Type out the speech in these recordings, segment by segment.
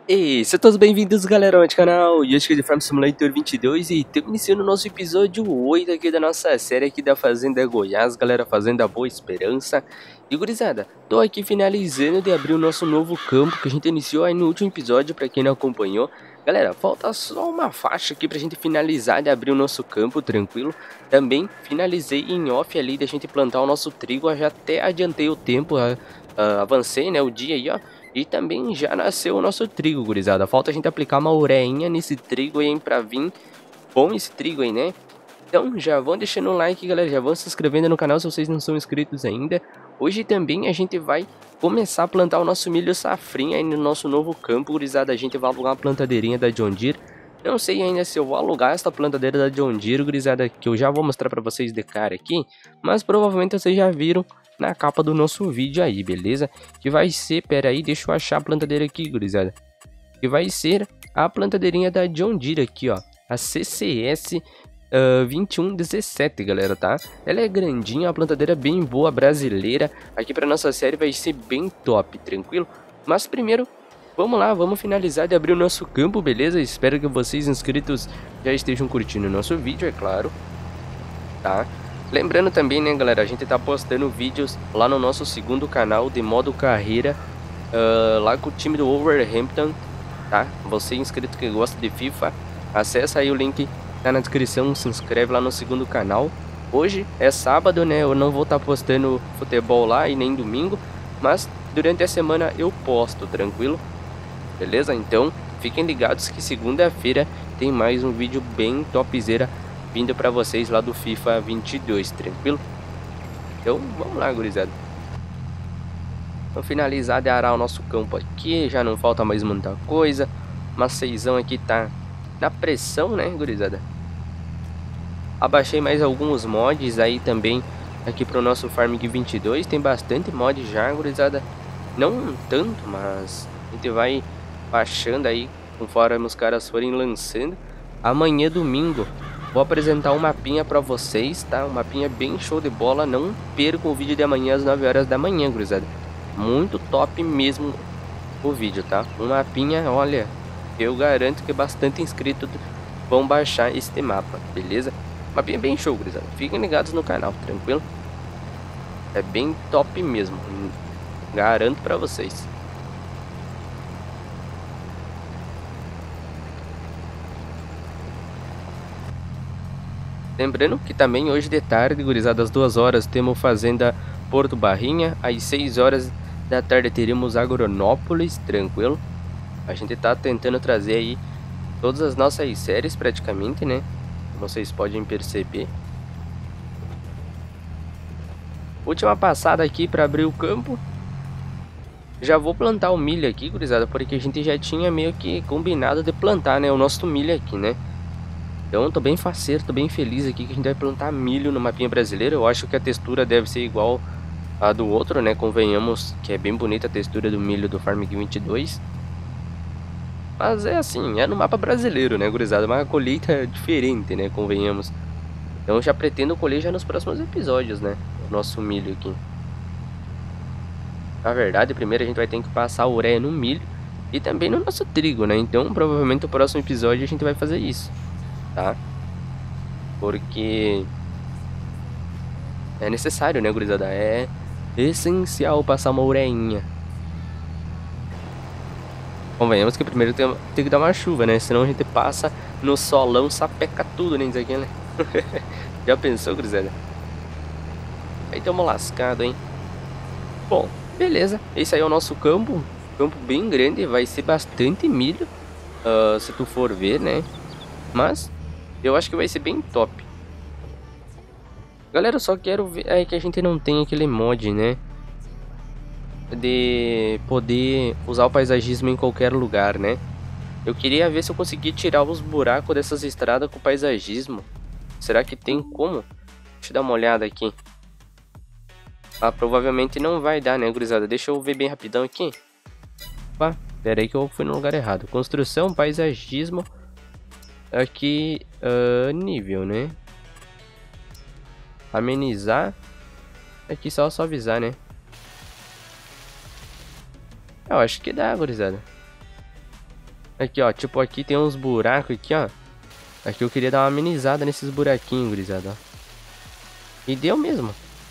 E sejam todos bem-vindos, galera, ao canal Yoshi de Farm Simulator 22 e estamos iniciando o nosso episódio 8 aqui da nossa série aqui da Fazenda Goiás, galera, Fazenda Boa Esperança. E gurizada, tô aqui finalizando de abrir o nosso novo campo que a gente iniciou aí no último episódio, pra quem não acompanhou. Galera, falta só uma faixa aqui pra gente finalizar de abrir o nosso campo, tranquilo. Também finalizei em off ali da gente plantar o nosso trigo, eu já até adiantei o tempo, avancei, né, o dia aí, ó. E também já nasceu o nosso trigo, gurizada. Falta a gente aplicar uma ureinha nesse trigo aí, pra vir bom esse trigo aí, né? Então já vão deixando um like, galera. Já vão se inscrevendo no canal se vocês não são inscritos ainda. Hoje também a gente vai começar a plantar o nosso milho safrinha aí no nosso novo campo, gurizada. A gente vai alugar uma plantadeirinha da John Deere. Não sei ainda se eu vou alugar essa plantadeira da John Deere, gurizada, que eu já vou mostrar pra vocês de cara aqui. Mas provavelmente vocês já viram na capa do nosso vídeo aí, beleza? Que vai ser, pera aí, deixa eu achar a plantadeira aqui, gurizada. Que vai ser a plantadeirinha da John Deere aqui, ó. A CCS 2117, galera, tá? Ela é grandinha, uma plantadeira bem boa, brasileira. Aqui pra nossa série vai ser bem top, tranquilo? Mas primeiro, vamos lá, vamos finalizar de abrir o nosso campo, beleza? Espero que vocês inscritos já estejam curtindo o nosso vídeo, é claro. Tá? Lembrando também, né, galera, a gente tá postando vídeos lá no nosso segundo canal de modo carreira, lá com o time do Wolverhampton, tá? Você inscrito que gosta de FIFA, acessa aí o link, tá na descrição, se inscreve lá no segundo canal. Hoje é sábado, né, eu não vou estar postando futebol lá e nem domingo, mas durante a semana eu posto, tranquilo? Beleza? Então, fiquem ligados que segunda-feira tem mais um vídeo bem topzera vindo pra vocês lá do FIFA 22, tranquilo? Então, vamos lá, gurizada. Vamos finalizar de arar o nosso campo aqui, já não falta mais muita coisa. Maceizão aqui tá na pressão, né, gurizada? Abaixei mais alguns mods aí também aqui pro nosso Farming 22. Tem bastante mod já, gurizada. Não tanto, mas a gente vai baixando aí conforme os caras forem lançando. Amanhã, domingo, vou apresentar um mapinha pra vocês, tá? Um mapinha bem show de bola. Não percam o vídeo de amanhã às 9 horas da manhã, gurizada. Muito top mesmo o vídeo, tá? Um mapinha, olha, eu garanto que bastante inscritos vão baixar este mapa, beleza? Mapinha bem show, gurizada. Fiquem ligados no canal, tranquilo? É bem top mesmo. Garanto pra vocês. Lembrando que também hoje de tarde, gurizada, às 2 horas, temos Fazenda Porto Barrinha. Às 6 horas da tarde teremos Agronópolis, tranquilo? A gente tá tentando trazer aí todas as nossas séries praticamente, né? Vocês podem perceber. Última passada aqui para abrir o campo. Já vou plantar o milho aqui, gurizada, porque a gente já tinha meio que combinado de plantar, né? O nosso milho aqui, né? Então tô bem faceiro, tô bem feliz aqui que a gente vai plantar milho no mapinha brasileiro. Eu acho que a textura deve ser igual a do outro, né? Convenhamos que é bem bonita a textura do milho do Farming 22. Mas é assim, é no mapa brasileiro, né, gurizada? Uma colheita diferente, né? Convenhamos. Então eu já pretendo colher já nos próximos episódios, né? O nosso milho aqui. Na verdade, primeiro a gente vai ter que passar a ureia no milho e também no nosso trigo, né? Então provavelmente no próximo episódio a gente vai fazer isso, tá? Porque é necessário, né, gurizada? É essencial passar uma ureinha. Convenhamos que primeiro tem que dar uma chuva, né? Senão a gente passa no solão, sapeca tudo, né? Isso aqui, né? Já pensou, gurizada? Aí tamo lascado, hein? Bom, beleza. Esse aí é o nosso campo. Campo bem grande, vai ser bastante milho, se tu for ver, né? Mas eu acho que vai ser bem top. Galera, eu só quero ver aí que a gente não tem aquele mod, né? De poder usar o paisagismo em qualquer lugar, né? Eu queria ver se eu conseguia tirar os buracos dessas estradas com paisagismo. Será que tem como? Deixa eu dar uma olhada aqui. Ah, provavelmente não vai dar, né, gurizada? Deixa eu ver bem rapidão aqui. Opa, pera aí que eu fui no lugar errado. Construção, paisagismo. Aqui, nível, né? Amenizar. Aqui só suavizar, né? Eu acho que dá, gurizada. Aqui, ó. Tipo, aqui tem uns buracos aqui, ó. Aqui eu queria dar uma amenizada nesses buraquinhos, gurizada, ó. E deu mesmo.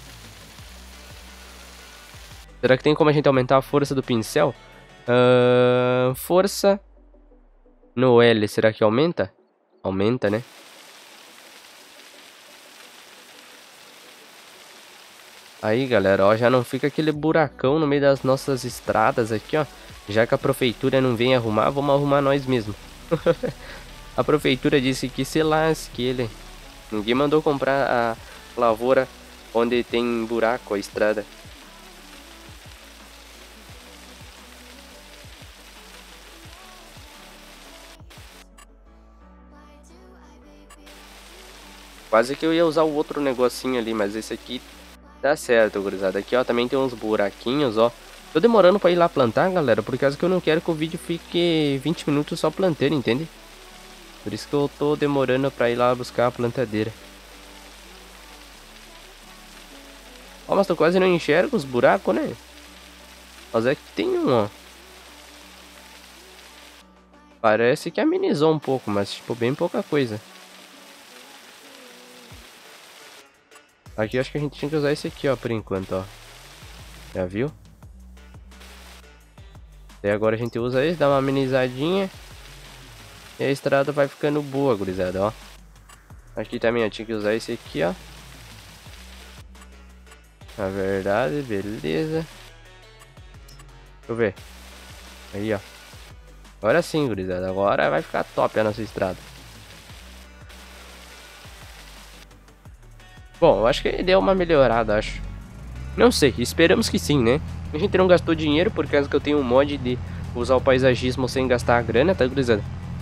Será que tem como a gente aumentar a força do pincel? Força no L, será que aumenta? Aumenta, né? Aí, galera, ó, já não fica aquele buracão no meio das nossas estradas aqui, ó. Já que a prefeitura não vem arrumar, vamos arrumar nós mesmos. A prefeitura disse que se lasque ele. Ninguém mandou comprar a lavoura onde tem buraco a estrada. Quase que eu ia usar o outro negocinho ali, mas esse aqui tá certo, gurizada. Aqui, ó, também tem uns buraquinhos, ó. Tô demorando pra ir lá plantar, galera, por causa que eu não quero que o vídeo fique 20 minutos só plantando, entende? Por isso que eu tô demorando pra ir lá buscar a plantadeira. Ó, mas tu quase não enxerga os buracos, né? Mas é que tem um, ó. Parece que amenizou um pouco, mas tipo, bem pouca coisa. Aqui eu acho que a gente tinha que usar esse aqui, ó, por enquanto, ó. Já viu? E agora a gente usa esse, dá uma amenizadinha. E a estrada vai ficando boa, gurizada, ó. Aqui também eu tinha que usar esse aqui, ó. Na verdade, beleza. Deixa eu ver. Aí, ó. Agora sim, gurizada. Agora vai ficar top a nossa estrada. Bom, eu acho que deu uma melhorada, acho. Não sei, esperamos que sim, né? A gente não gastou dinheiro por causa que eu tenho um mod de usar o paisagismo sem gastar a grana, tá, gurizada?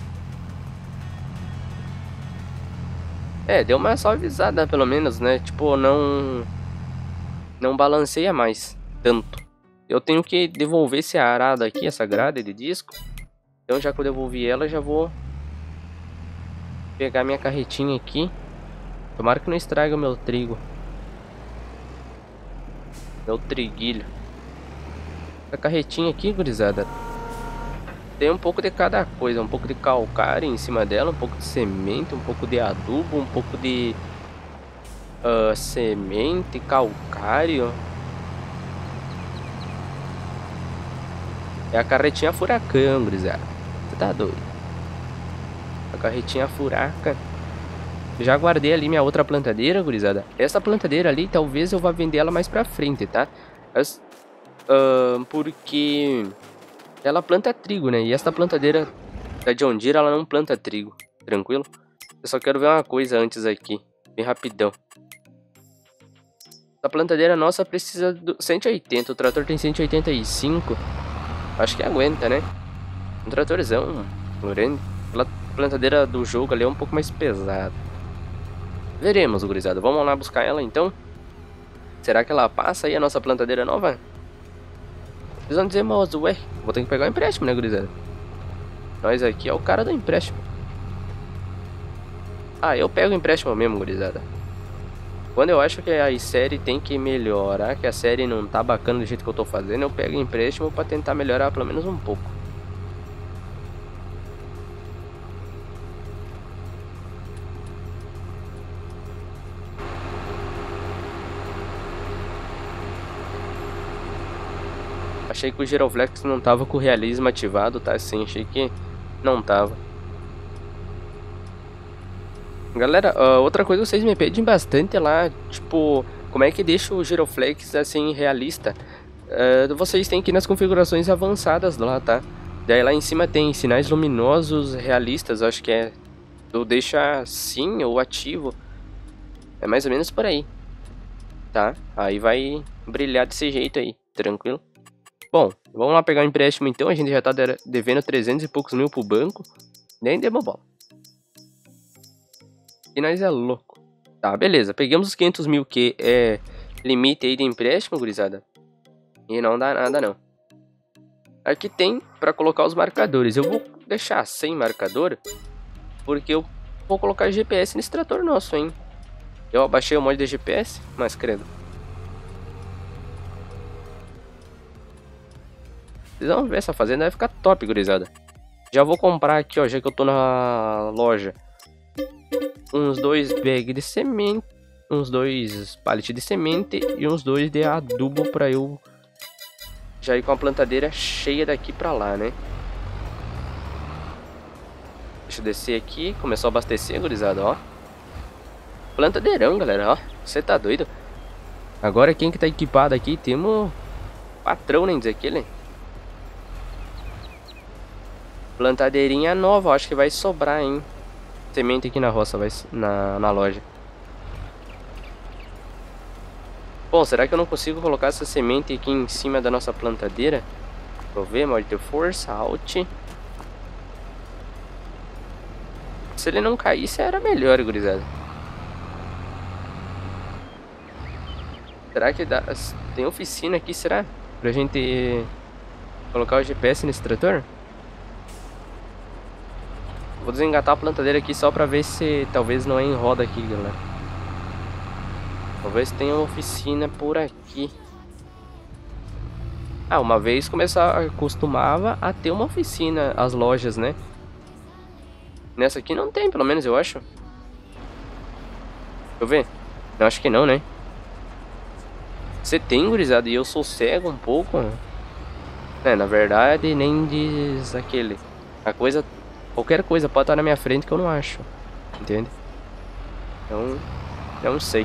É, deu uma suavizada pelo menos, né? Tipo, não balanceia mais tanto. Eu tenho que devolver esse arado aqui, essa grade de disco. Então já que eu devolvi ela, já vou pegar minha carretinha aqui. Tomara que não estrague o meu trigo. Meu triguilho. A carretinha aqui, gurizada, tem um pouco de cada coisa. Um pouco de calcário em cima dela, um pouco de semente, um pouco de adubo, um pouco de semente, calcário. É a carretinha furacão, gurizada. Você tá doido? A carretinha furaca. Já guardei ali minha outra plantadeira, gurizada. Essa plantadeira ali, talvez eu vá vender ela mais pra frente, tá? Porque ela planta trigo, né? E essa plantadeira da John Deere, ela não planta trigo. Tranquilo? Eu só quero ver uma coisa antes aqui. Bem rapidão. A plantadeira nossa precisa do 180. O trator tem 185. Acho que aguenta, né? Um tratorzão grande. A plantadeira do jogo ali é um pouco mais pesada. Veremos, gurizada. Vamos lá buscar ela então. Será que ela passa aí a nossa plantadeira nova? Vocês vão dizer, moço, ué, vou ter que pegar um empréstimo, né, gurizada? Nós aqui é o cara do empréstimo. Ah, eu pego o empréstimo mesmo, gurizada. Quando eu acho que a série tem que melhorar, que a série não tá bacana do jeito que eu tô fazendo, eu pego empréstimo pra tentar melhorar pelo menos um pouco. Achei que o Giroflex não tava com o realismo ativado, tá? Sim, achei que não tava. Galera, outra coisa que vocês me pedem bastante lá, tipo, como é que deixa o Giroflex assim realista? Vocês têm que ir nas configurações avançadas lá, tá? Daí lá em cima tem sinais luminosos realistas, acho que é do deixa sim ou ativo. É mais ou menos por aí, tá? Aí vai brilhar desse jeito aí, tranquilo? Bom, vamos lá pegar o empréstimo então, a gente já tá devendo 300 e poucos mil pro banco. Nem demos bola. E nós é louco. Tá, beleza. Pegamos os 500 mil que é limite aí de empréstimo, gurizada. E não dá nada, não. Aqui tem pra colocar os marcadores. Eu vou deixar sem marcador, porque eu vou colocar GPS nesse trator nosso, hein. Eu abaixei o mod de GPS, mas credo. Vocês vão ver, essa fazenda vai ficar top, gurizada. Já vou comprar aqui, ó, já que eu tô na loja. Uns 2 bags de semente, uns 2 pallets de semente e uns 2 de adubo pra eu já ir com a plantadeira cheia daqui pra lá, né? Deixa eu descer aqui, começou a abastecer, gurizada, ó. Plantadeirão, galera, ó. Você tá doido? Agora quem que tá equipado aqui? Temos patrão, nem dizer aquele. Plantadeirinha nova, acho que vai sobrar, hein? Semente aqui na roça, na loja. Bom, será que eu não consigo colocar essa semente aqui em cima da nossa plantadeira? Deixa eu ver, modo de força, alt. Se ele não caísse, era melhor, gurizada. Será que dá... tem oficina aqui, será? Pra gente colocar o GPS nesse trator? Vou desengatar a plantadeira aqui só pra ver se talvez não é em roda aqui, galera. Talvez tenha uma oficina por aqui. Ah, uma vez costumava a ter uma oficina, as lojas, né? Nessa aqui não tem, pelo menos eu acho. Deixa eu ver. Eu acho que não, né? Você tem, gurizada, e eu sou cego um pouco. É, na verdade, nem diz aquele. A coisa... Qualquer coisa pode estar na minha frente que eu não acho. Entende? Então, eu não sei.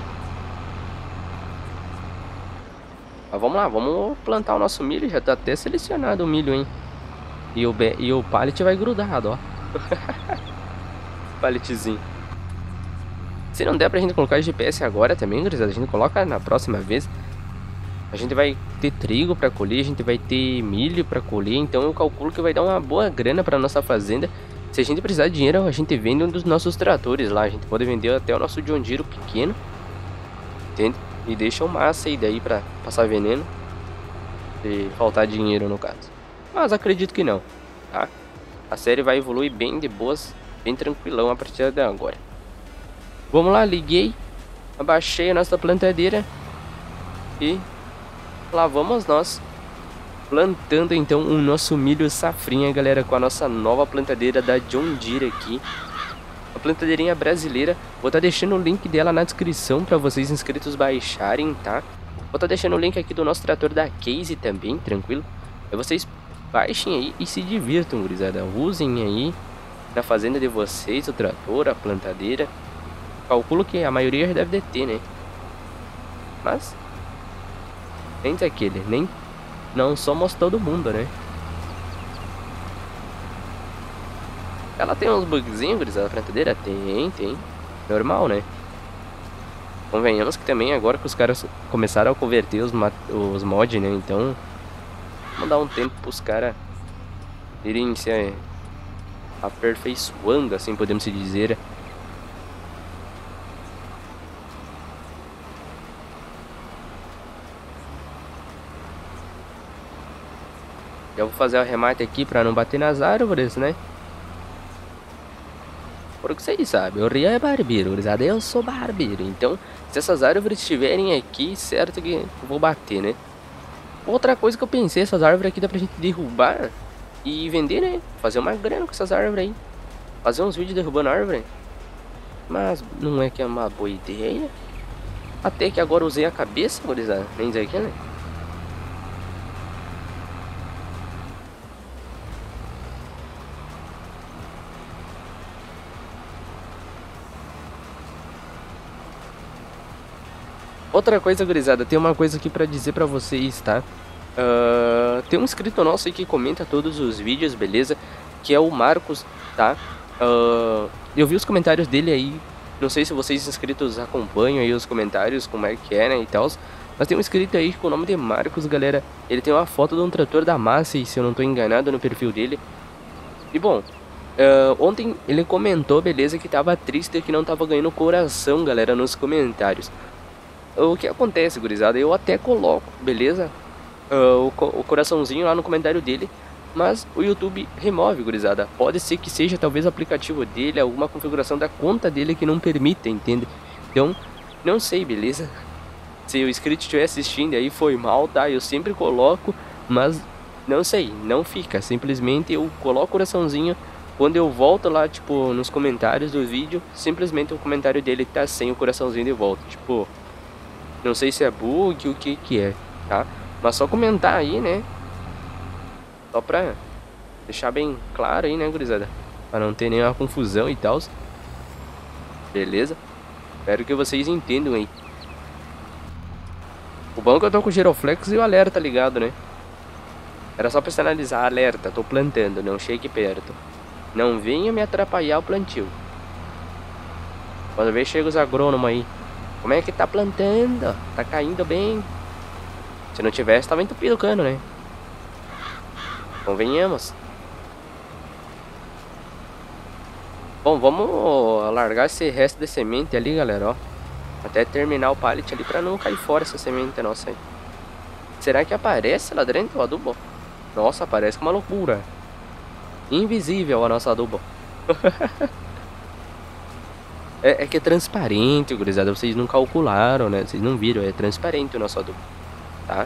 Mas vamos lá, vamos plantar o nosso milho. Já tá até selecionado o milho, hein? E o pallet vai grudado, ó. Palletzinho. Se não der pra gente colocar GPS agora também, gurizada, a gente coloca na próxima vez. A gente vai ter trigo pra colher, a gente vai ter milho pra colher. Então eu calculo que vai dar uma boa grana pra nossa fazenda. Se a gente precisar de dinheiro, a gente vende um dos nossos tratores lá. A gente pode vender até o nosso John Deere pequeno, entende? E deixa o massa aí daí pra passar veneno. Se faltar dinheiro no caso. Mas acredito que não, tá? A série vai evoluir bem de boas, bem tranquilão a partir de agora. Vamos lá, liguei. Abaixei a nossa plantadeira. E lá vamos nós. Plantando então o nosso milho safrinha, galera, com a nossa nova plantadeira da John Deere aqui. A plantadeirinha brasileira. Vou estar deixando o link dela na descrição para vocês inscritos baixarem, tá? Vou estar deixando o link aqui do nosso trator da Case também, tranquilo? Aí vocês baixem aí e se divirtam, gurizada. Usem aí na fazenda de vocês o trator, a plantadeira. Calculo que a maioria já deve ter, né? Mas nem daquele, nem... Não somos todo mundo, né? Ela tem uns bugzinhos, gurizada, a plantadeira? Tem. Normal, né? Convenhamos que também agora que os caras começaram a converter os mods, né? Então, vamos dar um tempo pros caras irem se aperfeiçoando, assim podemos se dizer. Já vou fazer o remate aqui pra não bater nas árvores, né? Porque vocês sabem, o Rio é barbeiro, gurizada. Eu sou barbeiro. Então, se essas árvores estiverem aqui, certo que eu vou bater, né? Outra coisa que eu pensei, essas árvores aqui dá pra gente derrubar e vender, né? Fazer uma grana com essas árvores aí. Fazer uns vídeos derrubando árvore. Mas não é que é uma boa ideia. Até que agora usei a cabeça, gurizada. Nem dizer aqui, né? Outra coisa, gurizada, tem uma coisa aqui pra dizer pra vocês, tá? Tem um inscrito nosso aí que comenta todos os vídeos, beleza? Que é o Marcos, tá? Eu vi os comentários dele aí. Não sei se vocês inscritos acompanham aí os comentários, como é que é, né, e tal. Mas tem um inscrito aí com o nome de Marcos, galera. Ele tem uma foto de um trator da Massey, se eu não tô enganado, no perfil dele. E bom, ontem ele comentou, beleza, que tava triste, que não tava ganhando coração, galera, nos comentários. O que acontece, gurizada? Eu até coloco, beleza? O coraçãozinho lá no comentário dele. Mas o YouTube remove, gurizada. Pode ser que seja talvez o aplicativo dele, alguma configuração da conta dele que não permita, entende? Então, não sei, beleza? Se o inscrito estiver assistindo aí, foi mal, tá? Eu sempre coloco, mas Não sei, não fica. Simplesmente eu coloco o coraçãozinho. Quando eu volto lá, tipo, nos comentários do vídeo, simplesmente o comentário dele tá sem o coraçãozinho de volta. Tipo, não sei se é bug, o que é, tá? Mas só comentar aí, né? Só pra deixar bem claro aí, né, gurizada? Pra não ter nenhuma confusão e tal. Beleza? Espero que vocês entendam aí. O bom é que eu tô com o giroflex e o alerta ligado, né? Era só personalizar, alerta, tô plantando, não chegue perto. Não venha me atrapalhar o plantio. Quando vê, chega os agrônomos aí. Como é que tá plantando? Tá caindo bem. Se não tivesse, tava entupido o cano, né? Convenhamos. Bom, vamos largar esse resto de semente ali, galera, ó. Até terminar o pallet ali pra não cair fora essa semente nossa aí. Será que aparece lá dentro o adubo? Nossa, aparece uma loucura. Invisível a nossa adubo. é que é transparente, gurizada. Vocês não calcularam, né? Vocês não viram. É transparente o nosso adubo, tá?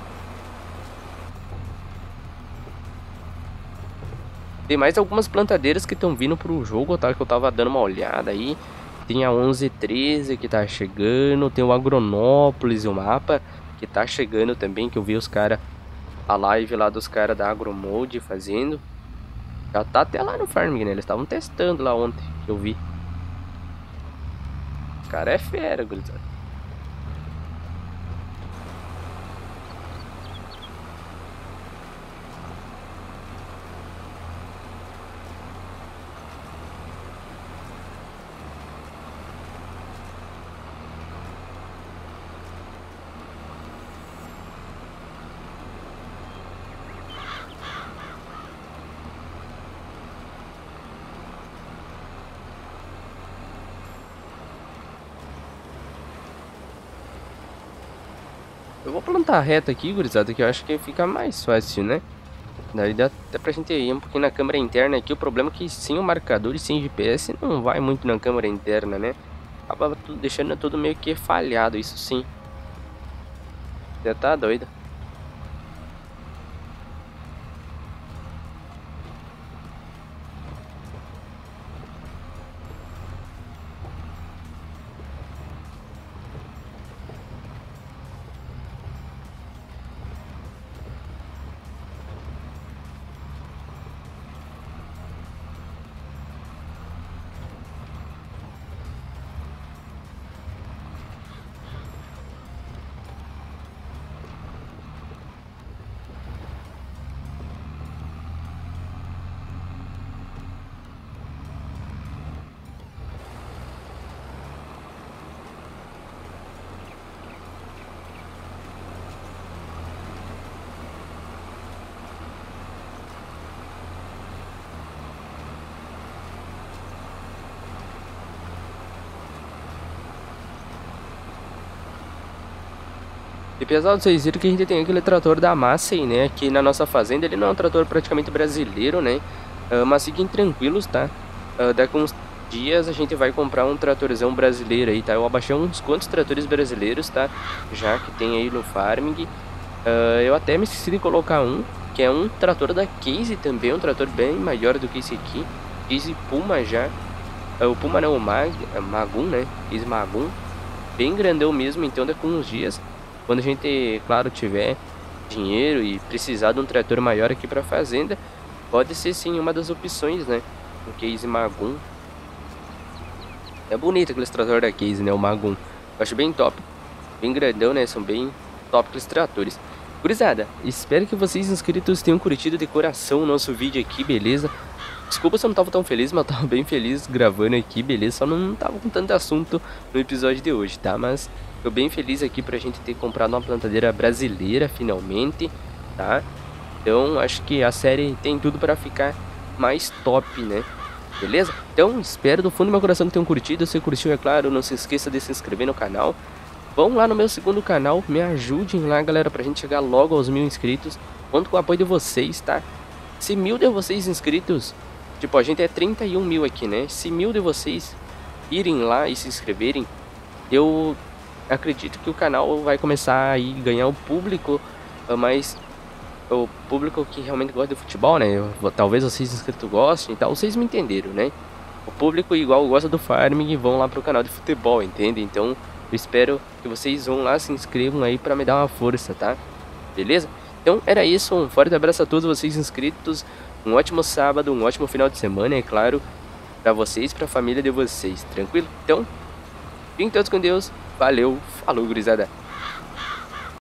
Tem mais algumas plantadeiras que estão vindo pro jogo, tá? Que eu tava dando uma olhada aí. Tem a 1113 que tá chegando. Tem o Agronópolis, o mapa que tá chegando também. Que eu vi os caras, a live lá dos caras da Agromode fazendo. Já tá até lá no Farming, né? Eles estavam testando lá ontem, que eu vi. O cara é fera, gurizada. Eu vou plantar reto aqui, gurizada, que eu acho que fica mais fácil, né? Daí dá até pra gente ir um pouquinho na câmera interna aqui. O problema é que sem o marcador e sem GPS não vai muito na câmera interna, né? Acaba deixando tudo meio que falhado, isso sim. Já tá doido. E pesado, vocês viram que a gente tem aquele trator da Massey, né? Aqui na nossa fazenda. Ele não é um trator praticamente brasileiro, né? Mas fiquem tranquilos, tá? Daqui uns dias a gente vai comprar um tratorzão brasileiro aí, tá? Eu abaixei uns quantos tratores brasileiros, tá? Já que tem aí no Farming. Eu até me esqueci de colocar um, que é um trator da Case também. Um trator bem maior do que esse aqui. Case Puma já. O Puma não, o Magun, né? Case Magun. Bem grandão mesmo, então daqui uns dias, quando a gente, claro, tiver dinheiro e precisar de um trator maior aqui para fazenda, pode ser sim uma das opções, né? O Case Magun. É bonito aquele trator da Case, né? O Magun. Eu acho bem top. Bem grandão, né? São bem top aqueles tratores. Gurizada, espero que vocês inscritos tenham curtido de coração o nosso vídeo aqui, beleza? Desculpa se eu não tava tão feliz, mas eu tava bem feliz gravando aqui, beleza? Só não tava com tanto assunto no episódio de hoje, tá? Mas tô bem feliz aqui pra gente ter comprado uma plantadeira brasileira finalmente, tá? Então acho que a série tem tudo pra ficar mais top, né? Beleza? Então espero do fundo do meu coração que tenham curtido. Se curtiu, é claro, não se esqueça de se inscrever no canal. Vão lá no meu segundo canal, me ajudem lá, galera, pra gente chegar logo aos 1000 inscritos. Conto com o apoio de vocês, tá? Se 1000 de vocês inscritos, tipo, a gente é 31 mil aqui, né? Se 1000 de vocês irem lá e se inscreverem, eu acredito que o canal vai começar a ganhar um público mais o público que realmente gosta de futebol, né? Talvez vocês inscritos gostem e tal, vocês me entenderam, né? O público igual gosta do farming e vão lá pro canal de futebol, entende? Então eu espero que vocês vão lá, se inscrevam aí pra me dar uma força, tá? Beleza? Então era isso, um forte abraço a todos vocês inscritos, um ótimo sábado, um ótimo final de semana, é claro, pra vocês, pra família de vocês, tranquilo? Então, fiquem todos com Deus, valeu, falou gurizada!